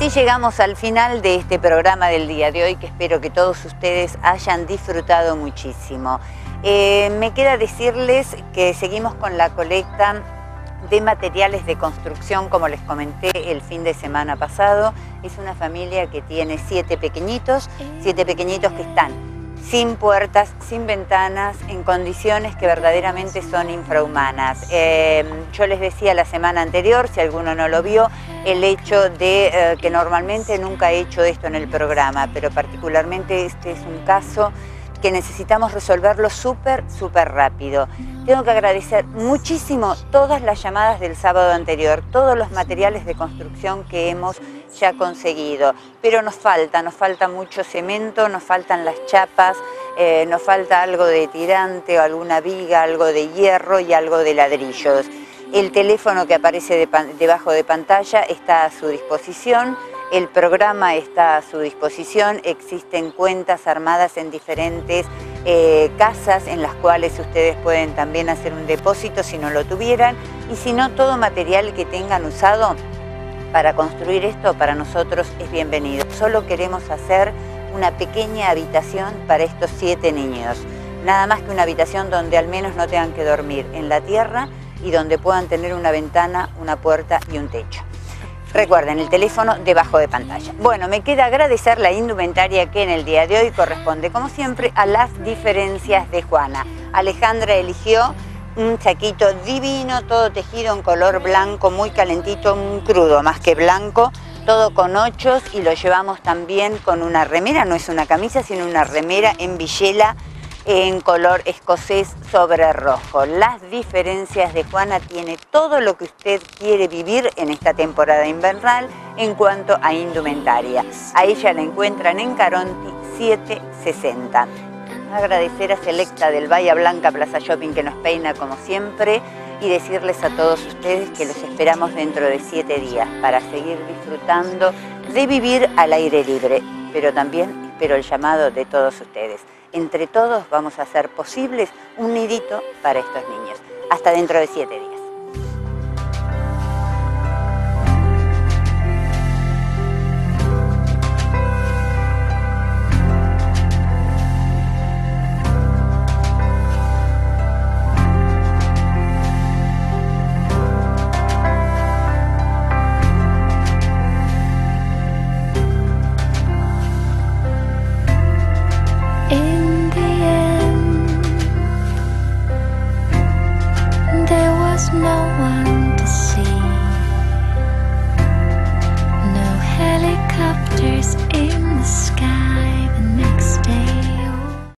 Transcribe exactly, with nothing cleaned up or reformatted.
así llegamos al final de este programa del día de hoy, que espero que todos ustedes hayan disfrutado muchísimo. Eh, me queda decirles que seguimos con la colecta de materiales de construcción, como les comenté el fin de semana pasado. Es una familia que tiene siete pequeñitos, siete pequeñitos que están sin puertas, sin ventanas, en condiciones que verdaderamente son infrahumanas. Eh, yo les decía la semana anterior, si alguno no lo vio, el hecho de eh, que normalmente nunca he hecho esto en el programa, pero particularmente este es un caso que necesitamos resolverlo súper, súper rápido. Tengo que agradecer muchísimo todas las llamadas del sábado anterior, todos los materiales de construcción que hemos ya conseguido, pero nos falta, nos falta mucho cemento, nos faltan las chapas, eh, nos falta algo de tirante o alguna viga, algo de hierro y algo de ladrillos. El teléfono que aparece de, debajo de pantalla está a su disposición. El programa está a su disposición, existen cuentas armadas en diferentes eh, casas en las cuales ustedes pueden también hacer un depósito si no lo tuvieran, y si no, todo material que tengan usado para construir esto para nosotros es bienvenido. Solo queremos hacer una pequeña habitación para estos siete niños, nada más que una habitación donde al menos no tengan que dormir en la tierra y donde puedan tener una ventana, una puerta y un techo. Recuerden, el teléfono debajo de pantalla. Bueno, me queda agradecer la indumentaria que en el día de hoy corresponde, como siempre, a las diferencias de Juana. Alejandra eligió un saquito divino, todo tejido en color blanco, muy calentito, muy crudo, más que blanco, todo con ochos, y lo llevamos también con una remera, no es una camisa, sino una remera en villela, en color escocés sobre rojo. Las diferencias de Juana tiene todo lo que usted quiere vivir en esta temporada invernal en cuanto a indumentaria. A ella la encuentran en Caronti setecientos sesenta. Agradecer a Selecta del Bahía Blanca Plaza Shopping que nos peina como siempre, y decirles a todos ustedes que los esperamos dentro de siete días para seguir disfrutando de vivir al aire libre, pero también espero el llamado de todos ustedes. Entre todos vamos a hacer posibles un nidito para estos niños. Hasta dentro de siete días. No one to see, no helicopters